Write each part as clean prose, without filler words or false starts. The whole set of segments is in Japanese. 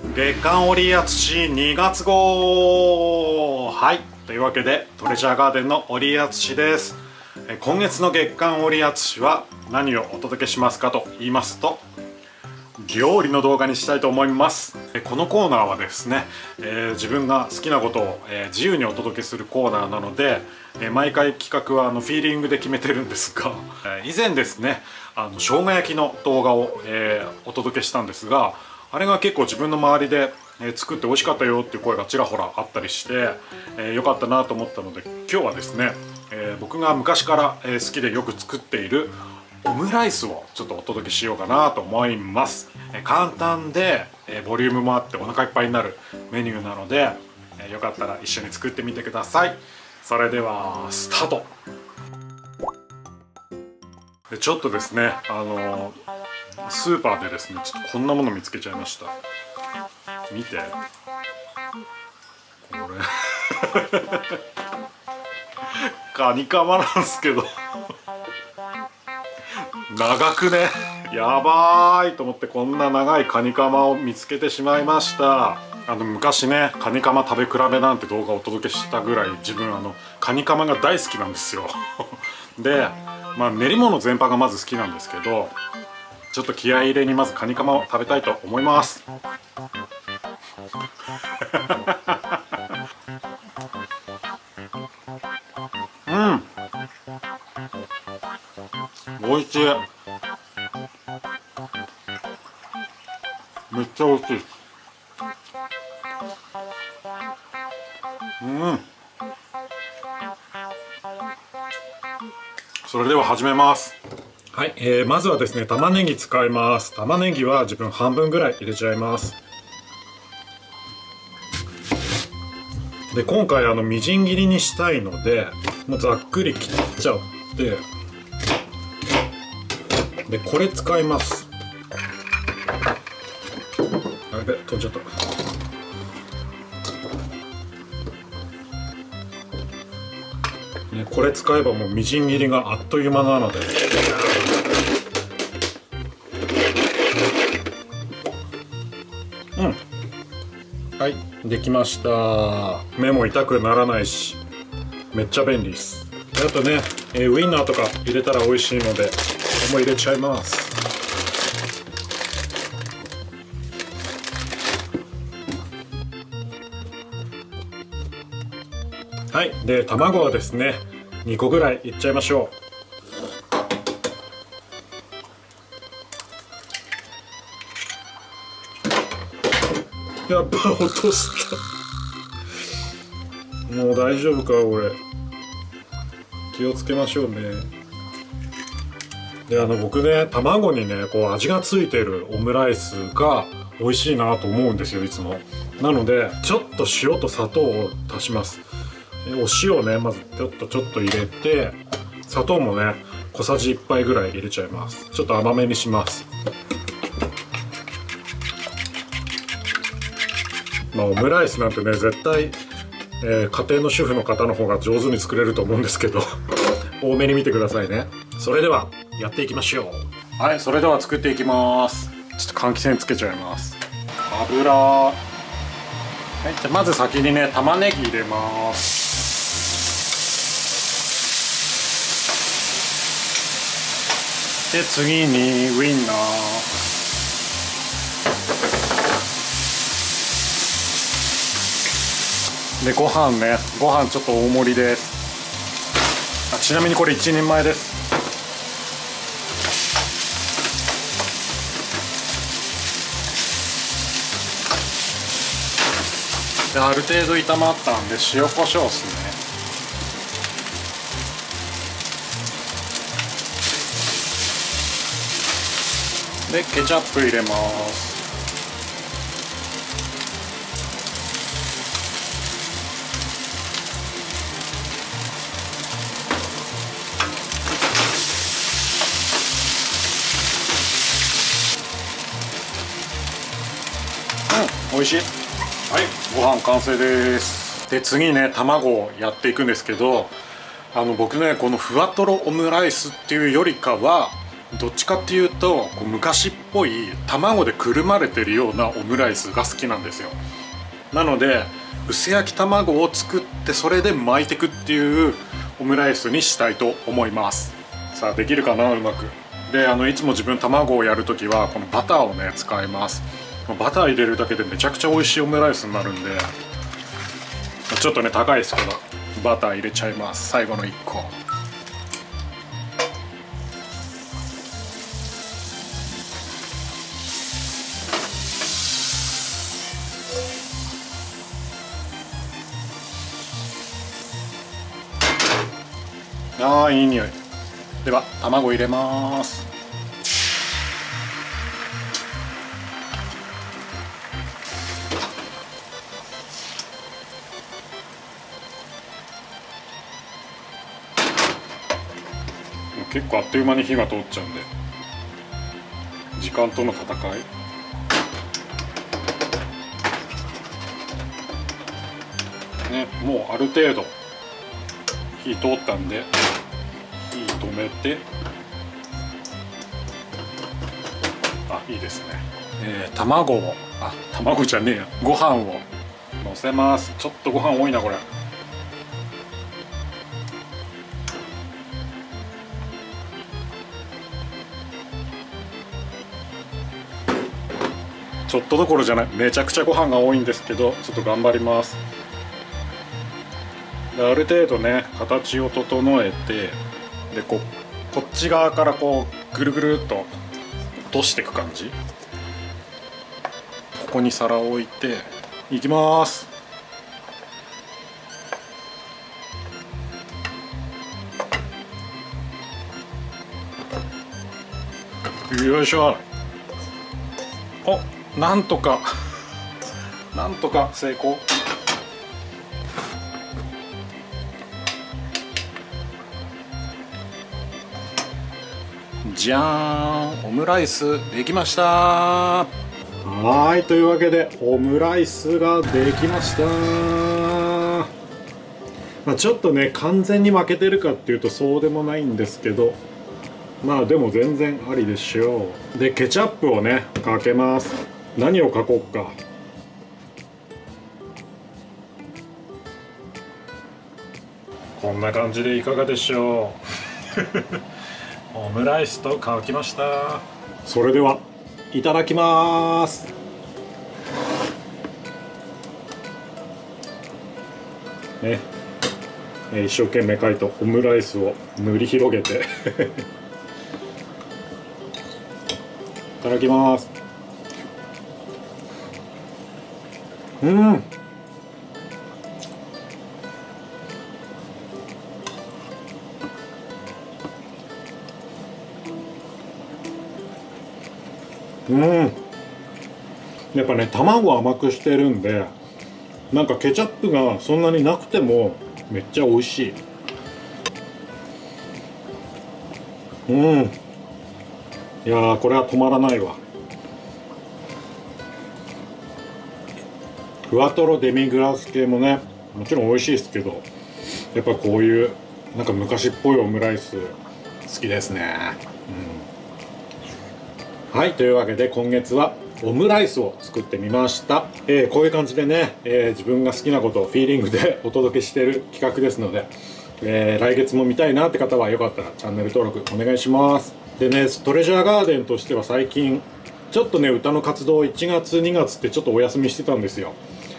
月刊オリアツシ2月号。はい、というわけでトレジャーガーデンのオリアツシです。今月の月刊オリアツシは何をお届けしますかと言いますと、料理の動画にしたいと思います。このコーナーはですね、自分が好きなことを、自由にお届けするコーナーなので、毎回企画はフィーリングで決めてるんですが、以前ですね生姜焼きの動画を、お届けしたんですが、あれが結構自分の周りで、作って美味しかったよっていう声がちらほらあったりして、良かったなと思ったので、今日はですね、僕が昔から、好きでよく作っているオムライスをちょっとお届けしようかなと思います。簡単でボリュームもあってお腹いっぱいになるメニューなので、よかったら一緒に作ってみてください。それではスタート。でちょっとですねスーパーでですねちょっとこんなもの見つけちゃいました。見てこれカニカマなんですけど長くね、やばーいと思って、こんな長いカニカマを見つけてしまいました。昔ねカニカマ食べ比べなんて動画をお届けしたぐらい、自分カニカマが大好きなんですよで練り物全般がまず好きなんですけど、ちょっと気合い入れにまずカニカマを食べたいと思います美味しい。めっちゃ美味しい。それでは始めます。はい、まずはですね玉ねぎ使います。玉ねぎは自分半分ぐらい入れちゃいます。で今回みじん切りにしたいので、もうざっくり切っちゃって、でこれ使います。あれ飛んじゃった。ね、これ使えばもうみじん切りがあっという間なので、はい、できました。目も痛くならないしめっちゃ便利です。であとね、ウインナーとか入れたら美味しいので、もう入れちゃいます。はい、で卵はですね2個ぐらいいっちゃいましょう。やっぱ落とした。もう大丈夫か俺。気をつけましょうね。で僕ね卵にねこう味がついてるオムライスが美味しいなと思うんですよいつも。なのでちょっと塩と砂糖を足します。お塩ねまずちょっと入れて、砂糖もね小さじ1杯ぐらい入れちゃいます。ちょっと甘めにします。オムライスなんてね絶対、家庭の主婦の方の方が上手に作れると思うんですけど多めに見てくださいね。それではやっていきましょう。はい、それでは作っていきます。ちょっと換気扇つけちゃいます。油、はい、じゃあまず先にね玉ねぎ入れます。で次にウインナー、でご飯ね、ご飯ちょっと大盛りです。ちなみにこれ1人前です。である程度炒まったんで塩コショウですね。でケチャップ入れます。美味しい。はい、ご飯完成です。で次ね卵をやっていくんですけど、僕ねこのふわとろオムライスっていうよりかはどっちかっていうとこう昔っぽい卵でくるまれてるようなオムライスが好きなんですよ。なので薄焼き卵を作ってそれで巻いてくっていうオムライスにしたいと思います。さあできるかな、うまく。でいつも自分卵をやるときはこのバターをね使います。バター入れるだけでめちゃくちゃ美味しいオムライスになるんで、ちょっとね高いですけどバター入れちゃいます。最後の1個。あーいい匂い。では卵入れます。結構あっという間に火が通っちゃうんで時間との戦い。ね、もうある程度火通ったんで火止めて、あ、いいですね。卵を、卵じゃねえや、ご飯をのせます。ちょっとご飯多いなこれ。ちょっとどころじゃない、めちゃくちゃご飯が多いんですけど、ちょっと頑張ります。である程度ね形を整えて、でこっち側からこうぐるぐるっと落としていく感じ。ここに皿を置いていきます。よいしょ。お、なんとか成功。じゃーん、オムライスできました。はい、というわけでオムライスができました。ちょっとね完全に負けてるかっていうとそうでもないんですけど、まあでも全然ありでしょう。でケチャップをねかけます。何をかこうか。こんな感じでいかがでしょう。オムライスとかきました。それではいただきます。ね、一生懸命描いたオムライスを塗り広げていただきます。やっぱね卵甘くしてるんで、なんかケチャップがそんなになくてもめっちゃ美味しい。いやーこれは止まらないわ。ふわとろデミグラス系もねもちろん美味しいですけど、やっぱこういうなんか昔っぽいオムライス好きですね。はい、というわけで今月はオムライスを作ってみました。こういう感じでね、自分が好きなことをフィーリングでお届けしている企画ですので、来月も見たいなって方はよかったらチャンネル登録お願いします。でね、トレジャーガーデンとしては最近ちょっとね歌の活動1月2月ってちょっとお休みしてたんですよ。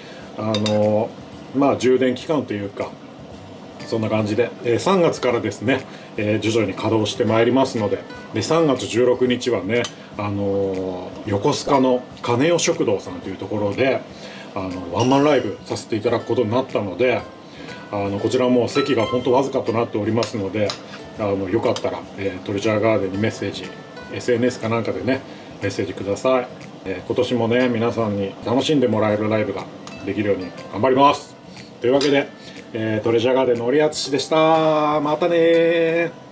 まあ充電期間というかそんな感じで、3月からですね、徐々に稼働してまいりますので、3月16日はね、横須賀の金代食堂さんというところでワンマンライブさせていただくことになったので、こちらも席が本当わずかとなっておりますので、よかったら、トレジャーガーデンにメッセージ SNS かなんかでねメッセージください。今年もね皆さんに楽しんでもらえるライブができるように頑張ります。というわけで、トレジャーガーデンの折厚でした。またねー。